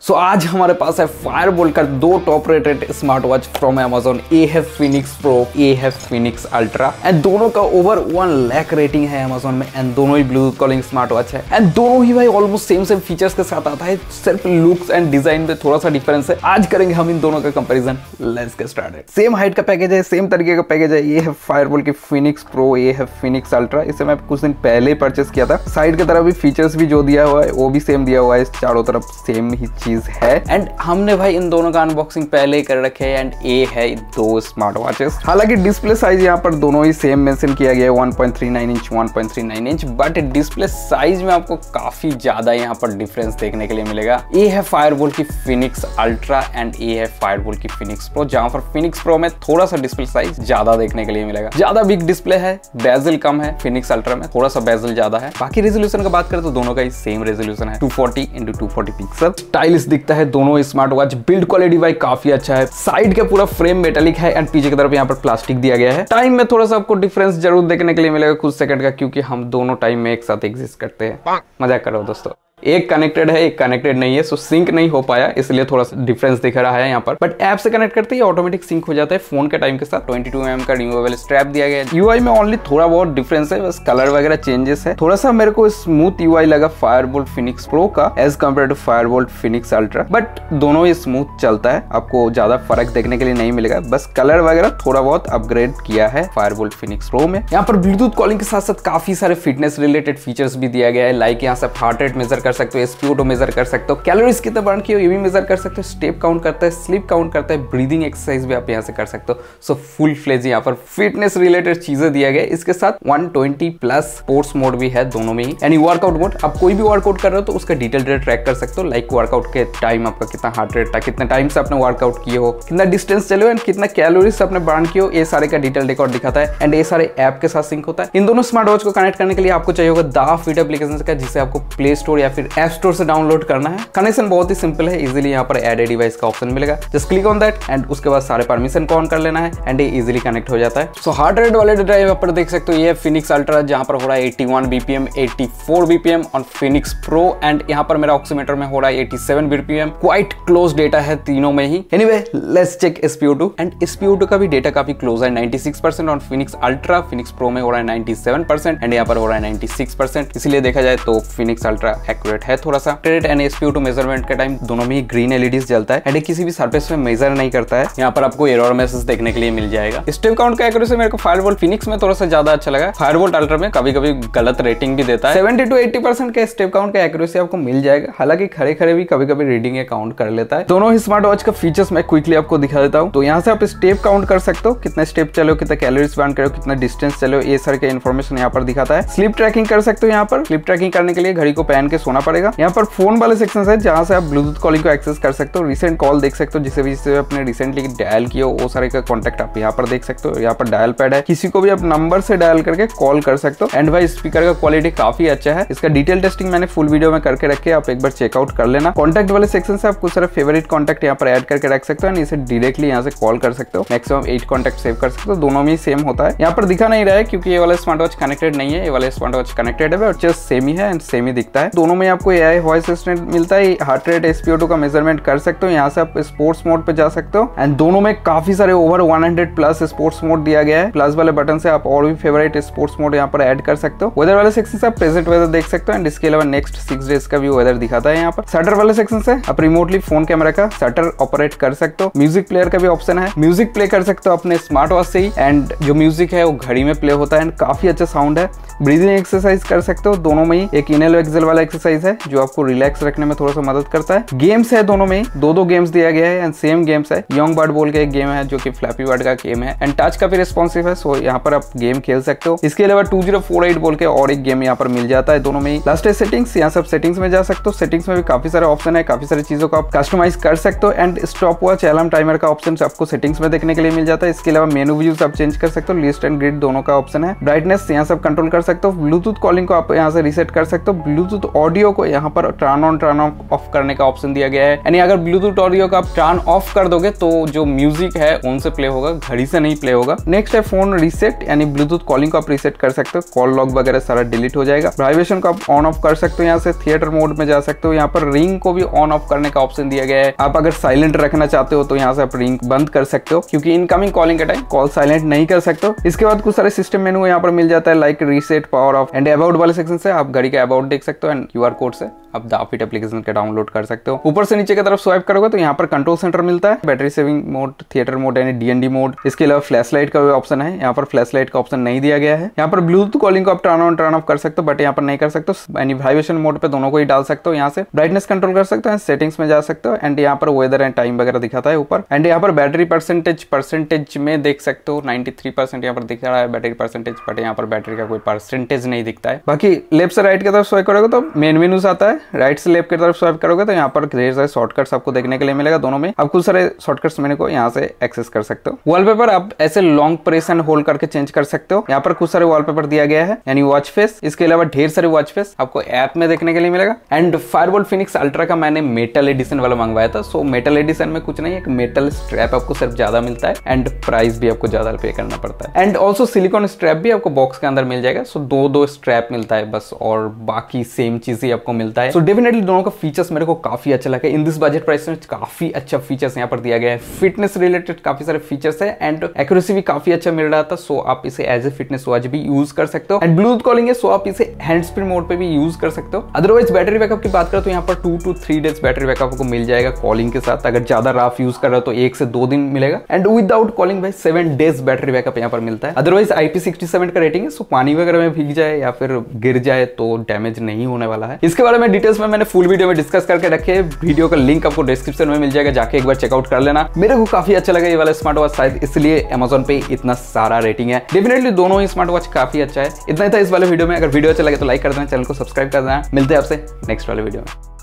सो आज हमारे पास है फायरबोल्ट का दो top rated smart watch from Amazon। ए है फिनिक्स प्रो, ए है फिनिक्स अल्ट्रा एंड दोनों का ओवर 1 लाख रेटिंग है Amazon में एंड दोनों ही ब्लूटूथ कॉलिंग स्मार्ट वॉच है एंड दोनों ही भाई ऑलमोस्ट सेम फीचर्स के साथ आता है। सिर्फ लुक्स एंड डिजाइन में थोड़ा सा डिफरेंस है। आज करेंगे हम इन दोनों का comparison. Let's get started. Same height का पैकेज है, सेम तरीके का पैकेज है। ये है फायरबोल्ट की फिनिक्स प्रो, ये है फिनिक्स अल्ट्रा। इसे मैं कुछ दिन पहले परचेस किया था। साइड की तरफ भी फीचर्स भी जो दिया हुआ है वो भी सेम दिया हुआ है। चारों तरफ सेम ही चीज है एंड हमने भाई इन दोनों का अनबॉक्सिंग पहले ही कर रखे हैं एंड ये है दो स्मार्ट वॉचेस। हालांकि डिस्प्ले साइज यहाँ पर दोनों ही सेम मेंशन किया गया है 1.39 inch 1.39 inch, but display size में आपको काफी ज्यादा यहाँ पर डिफरेंस देखने के लिए मिलेगा। ये है फायरबोल्ट की फिनिक्स अल्ट्रा एंड ये है फायरबोल्ट की फिनिक्स प्रो, जहां पर फिनिक्स प्रो में थोड़ा सा डिस्प्ले साइज ज्यादा देखने के लिए मिलेगा। ज्यादा बिग डिस्प्ले है, बेजल कम है। फिनिक्स अल्ट्रा में थोड़ा सा बेजल ज्यादा है। बाकी रेजोल्यूशन का बात करें तो दोनों का ही सेम रेजोल्यूशन है, 240x240 पिक्सल। स्टाइलिश दिखता है दोनों स्मार्ट वॉच। बिल्ड क्वालिटी भाई काफी अच्छा है। साइड का पूरा फ्रेम मेटालिक है एंड पीछे की तरफ यहाँ पर प्लास्टिक दिया गया है। टाइम में थोड़ा सा आपको डिफरेंस जरूर देखने के लिए मिलेगा कुछ सेकंड का, क्योंकि हम दोनों टाइम में एक साथ एग्जिस्ट करते हैं। मजाक करो दोस्तों, एक कनेक्टेड है एक कनेक्टेड नहीं है, सो सिंक नहीं हो पाया, इसलिए थोड़ा सा डिफरेंस दिख रहा है यहाँ पर। बट ऐप से कनेक्ट करते ही ऑटोमेटिक सिंक हो जाता है फोन के टाइम के साथ। 22mm का रिमूवेबल स्ट्रैप दिया गया है। यूआई में ओनली थोड़ा बहुत डिफरेंस है, बस कलर वगैरह चेंजेस है। थोड़ा सा मेरे को स्मूथ यूआई लगा फायरबोल्ट फिनिक्स प्रो का as compared to Fireboltt Phoenix ultra, but दोनों ही स्मूथ चलता है। आपको ज्यादा फर्क देखने के लिए नहीं मिलेगा, बस कलर वगैरह थोड़ा बहुत अपग्रेड किया है फायरबोल्ट फिनिक्स प्रो में। यहाँ पर ब्लूटूथ कॉलिंग के साथ साथ काफी सारे फिटनेस रिलेटेड फीचर्स भी दिया गया है। लाइक यहाँ से हार्ट रेट मेजर कर सकते हो, SpO2 मेजर कर सकते हो, कैलोरीज कितना बर्न किए हो ये भी मेजर कर सकते हो, स्टेप काउंट करता है, स्लीप काउंट करता है, ब्रीदिंग एक्सरसाइज भी आप यहाँ से कर सकते हो। सो फुल फ्लेज यहाँ पर फिटनेस रिलेटेड चीजें दिया गया है। इसके साथ 120 प्लस स्पोर्ट्स मोड भी है दोनों में ही, यानी वर्कआउट मोड। आप कोई भी वर्कआउट कर रहे हो तो उसका डिटेल डेटा ट्रैक कर सकते हो। लाइक वर्कआउट के टाइम आपका कितना हार्ट रेट था, कितना टाइम से आपने वर्कआउट किए हो, कितना डिस्टेंस चले हो एंड कितना कैलोरीज आपने बर्न किए हो, ये सारे का डिटेल रिकॉर्ड दिखाता है एंड ये सारे ऐप के साथ सिंक होता है। इन दोनों स्मार्ट वॉच को कनेक्ट करने के लिए आपको चाहिए होगा दा फिट एप्लीकेशन का, जिसे आपको प्ले स्टोर या फिर ऐप स्टोर से डाउनलोड करना है। कनेक्शन बहुत ही सिंपल है, इजीली यहाँ पर ऐड ए डिवाइस का ऑप्शन मिलेगा। Just click on that and उसके बाद सारे परमिशन को ऑन कर लेना है एंड ये इजीली कनेक्ट हो जाता है। सो हार्ट रेट वाले डेटा यहाँ पर देख सकते हो, ये फिनिक्स अल्ट्रा जहाँ पर हो रहा है 81 BPM 84 BPM on Phoenix pro and यहाँ पर मेरा ऑक्सीमीटर में हो रहा है 87 BPM। क्वाइट क्लोज डेटा है तीनों में ही। Anyway let's check SpO2 and SpO2 का भी डेटा काफी क्लोज है, 96% on Phoenix ultra. Phoenix pro में हो रहा है 97% एंड यहाँ पर हो रहा है 96%। इसलिए देखा जाए तो फिनिक्स अल्ट्रा एक्यूरेट है थोड़ा सा। रेट एंड SpO2 मेजरमेंट के टाइम दोनों में ग्रीन एलईडीज जलता है एंड किसी भी सरफेस में मेजर नहीं करता है। यहाँ पर आपको एरर मैसेज देखने के लिए मिल जाएगा। स्टेप काउंट का एक्यूरेसी मेरे को फायरबोल्ट फिनिक्स में थोड़ा सा ज्यादा अच्छा लगा। फायरबोल्ट अल्ट्रा में कभी कभी गलत रेटिंग भी देता है। 70 to 80% का स्टेप काउंट का एक्यूरेसी आपको मिल जाएगा। हालांकि खड़े खड़े भी कभी कभी रीडिंग काउंट कर लेता है। दोनों ही स्मार्ट वॉच का फीचर्स मैं क्विकली आपको दिखा देता हूँ। तो यहाँ से आप स्टेप काउंट कर सकते हो, कितना स्टेप चले हो, कितना कैलोरीज बर्न करे हो, कितना डिस्टेंस चले हो, ये सारे का इन्फॉर्मेशन यहाँ पर दिखाता है। स्लीप ट्रैकिंग कर सकते हो। यहाँ पर स्लीप ट्रैकिंग करने के लिए घड़ी को पहन के सोना पड़ेगा। यहाँ पर फोन वाले सेक्शन है जहाँ से आप ब्लूटूथ कॉलिंग को एक्सेस कर सकते हो। रिसेंट कॉल देख सकते हो, जिसे आपने रिसेंटली डायल किया हो वो सारे का कॉन्टेक्ट आप यहाँ पर देख सकते हो। यहाँ पर डायल पैड है, किसी को भी आप नंबर से डायल करके कॉल कर सकते हो एंड भाई स्पीकर का क्वालिटी काफी अच्छा है। इसका डिटेल टेस्टिंग मैंने फुल वीडियो में करके रखे, आप एक बार चेकआउट कर लेना। कॉन्टेक्ट वाले सेक्शन से आप कुछ सारे फेवरेट कॉन्टेक्ट यहाँ पर ऐड करके रख सकते हो एंड इसे डायरेक्टली यहाँ से कॉल कर सकते हो। मैक्सिमम 8 कॉन्टेक्ट सेव कर सकते हो। दोनों में ही सेम होता है। यहाँ पर दिखा नहीं रहा है क्योंकि ये वाला स्मार्ट वॉच कनेक्टेड नहीं है, ये वाला स्मार्ट वॉच कनेक्टेड है और जस्ट सेम ही है एंड सेम ही दिखता है। दोनों में आपको AI वॉइस असिस्टेंट मिलता है। हार्ट रेट SpO2 का मेजरमेंट कर सकते हो। यहाँ से आप स्पोर्ट्स मोड पे जा सकते हो एंड दोनों में काफी सारे ओवर 100 प्लस स्पोर्ट्स मोड दिया गया है। प्लस वाले बटन से आप और भी फेवरेट स्पोर्ट्स मोड यहाँ पर ऐड कर सकते हो। वेदर वाले सेक्शन से आप प्रेजेंट वेदर देख सकते हो एंड इसके अलावा नेक्स्ट 6 डेज का भी वेदर दिखाता है। यहाँ पर शटर वाले सेक्शन से आप रिमोटली फोन कैमरा का शटर ऑपरेट कर सकते हो। म्यूजिक प्लेयर का भी ऑप्शन है, म्यूजिक प्ले कर सकते हो अपने स्मार्ट वॉच से ही एंड जो म्यूजिक है वो घड़ी में प्ले होता है एंड काफी अच्छा साउंड है। ब्रीदिंग एक्सरसाइज कर सकते हो। दोनों में ही एक इनहेल एक्सेल वाला एक्सरसाइज है जो आपको रिलैक्स रखने में थोड़ा सा मदद करता है। गेम्स है दोनों में ही, दो गेम्स दिया गया है एंड सेम गेम्स है। यंग बर्ड बोल के एक गेम है जो कि फ्लैपी बर्ड का गेम है एंड टच का भी रिस्पॉन्सिव है, सो यहाँ पर आप गेम खेल सकते हो। इसके अलावा 2048 बोल के और एक गेम यहाँ पर मिल जाता है दोनों में ही। लास्ट है सेटिंग्स, यहाँ से आप सेटिंग्स में जा सकते हो। सेटिंग्स में भी काफी सारे ऑप्शन है, काफी सारी चीजों को आप कस्टमाइज कर सकते हो and stop watch alarm timer का ऑप्शन आपको सेटिंग्स में देखने के लिए मिल जाता है। इसके अलावा मेनू व्यूज आप चेंज कर सकते हो। लिस्ट एंड ग्रिड दोनों का ऑप्शन है। ब्राइटनेस यहाँ से आप कंट्रोल कर सकते हो। ब्लूटूथ कॉलिंग को आप यहाँ से रीसेट कर सकते हो। ब्लूटूथ ऑडियो ऑडियो को यहाँ पर टर्न ऑन टर्न ऑफ करने का ऑप्शन दिया गया है, यानी अगर ब्लूटूथ ऑडियो का आप टर्न ऑफ कर दोगे तो जो म्यूजिक है फोन से प्ले होगा, घड़ी से नहीं प्ले होगा। नेक्स्ट है फोन रीसेट, यानी ब्लूटूथ कॉलिंग को आप रीसेट कर सकते हो, कॉल लॉग वगैरह सारा डिलीट हो जाएगा। वाइब्रेशन को आप ऑन ऑफ कर सकते हो, यहाँ से थिएटर मोड में जा सकते हो। यहाँ पर रिंग को भी ऑन ऑफ करने का ऑप्शन दिया गया है। आप अगर साइलेंट रखना चाहते हो तो यहाँ से आप रिंग बंद कर सकते हो, क्योंकि इनकमिंग कॉलिंग के टाइम कॉल साइलेंट नहीं कर सकते हो। इसके बाद कुछ सारे सिस्टम मेनू यहाँ पर मिल जाता है, like reset, power off and about वाले सेक्शन से आप घड़ी का अबाउट देख सकते हो एंड क्यूआर कोड से आप दाफिट एप्लीकेशन के डाउनलोड कर सकते हो। ऊपर से नीचे की तरफ स्वाइप करोगे तो यहाँ पर कंट्रोल सेंटर मिलता है, battery saving mode, theatre mode यानी डीएनडी मोड। इसके अलावा फ्लैश लाइट का भी ऑप्शन है, यहाँ पर फ्लैश लाइट का ऑप्शन नहीं दिया गया है। यहाँ पर ब्लूटूथ कॉलिंग को आप टर्न ऑन टर्न ऑफ कर सकते हो, बट यहाँ पर नहीं कर सकते हो, यानी वाइब्रेशन मोड पे दोनों को ही डाल सकते हो। यहाँ से ब्राइटनेस कंट्रोल कर सकते हो, सेटिंग्स में जा सकते हो एंड यहाँ पर वेदर एंड टाइम वगैरह दिखाता है ऊपर। एंड यहाँ पर बैटरी परसेंटेज में देख सकते हो 93% यहाँ पर दिख रहा है बैटरी परसेंटेज, बट यहाँ पर बैटरी का कोई परसेंटेज नहीं दिखता है। बाकी लेफ्ट से राइट की तरफ स्वाइप करोगे तो मेन मेनूज आता है, राइट से लेफ्ट की तरफ स्वाइप करोगे तो यहाँ पर ढेर सारे शॉर्टकट्स आपको देखने के लिए मिलेगा। दोनों में आप कुछ सारे शॉर्टकट्स मेनू को यहाँ से एक्सेस कर सकते हो। वॉलपेपर आप ऐसे लॉन्ग प्रेस एंड होल्ड करके चेंज कर सकते हो। यहाँ पर कुछ सारे वॉलपेपर दिया गया है, यानी वॉच फेस। इसके अलावा ढेर सारे वॉच फेस आपको ऐप में देखने के लिए मिलेगा। एंड फायरबोल्ट फिनिक्स अल्ट्रा का मैंने मेटल एडिशन वाला मंगवाया था। सो मेटल एडिशन में कुछ नहीं, एक मेटल स्ट्रैप आपको सिर्फ ज्यादा मिलता है एंड प्राइस भी आपको ज्यादा पे करना पड़ता है। एंड ऑल्सो सिलिकॉन स्ट्रैप भी आपको बॉक्स के अंदर मिल जाएगा। सो दो स्ट्रैप मिलता है बस, और बाकी सेम चीज ही आपको मिलता है। सो डेफिनेटली दोनों का फीचर्स मेरे को काफी अच्छा लगा। इन दिस बजट प्राइस में काफी अच्छा फीचर्स यहाँ पर दिया गया है। फिटनेस रिलेटेड काफी सारे फीचर्स है एंड एक्यूरेसी भी काफी अच्छा मिल रहा था। सो आप इसे एज ए फिटनेस वॉच भी यूज कर सकते हो। एंड ब्लूटूथ कॉलिंग है, सो आप इसे हैंड्स फ्री मोड पे भी यूज कर सकते हो। अदरवाइज बैटरी बैकअप की बात करें तो यहाँ पर 2 to 3 डेज बैटरी बैकअप आपको मिल जाएगा कॉलिंग के साथ। अगर ज्यादा रफ यूज कर रहे हो तो 1 से 2 दिन मिलेगा। एंड विदाउट कॉलिंग भाई 7 डेज बैटरी बैकअप यहाँ पर मिलता है। अदरवाइज IP67 का रेटिंग है, सो पानी वगैरह में भीग जाए या फिर गिर जाए तो डैमेज नहीं होने वाला है। इसके बारे में डिटेल्स में मैंने फुल वीडियो में डिस्कस करके रखे। वीडियो का लिंक आपको डिस्क्रिप्शन में मिल जाएगा, जाके एक बार चेकआउट कर लेना। मेरे को काफी अच्छा लगा ये वाला स्मार्ट वॉच, शायद इसलिए Amazon पे इतना सारा रेटिंग है। डेफिनेटली दोनों ही स्मार्ट वॉच काफी अच्छा है। इतना ही था इस वाले वीडियो में। अगर वीडियो अच्छा लगे तो लाइक कर देना, चैनल को सब्सक्राइब कर देना। मिलते हैं आपसे नेक्स्ट वाले वीडियो में।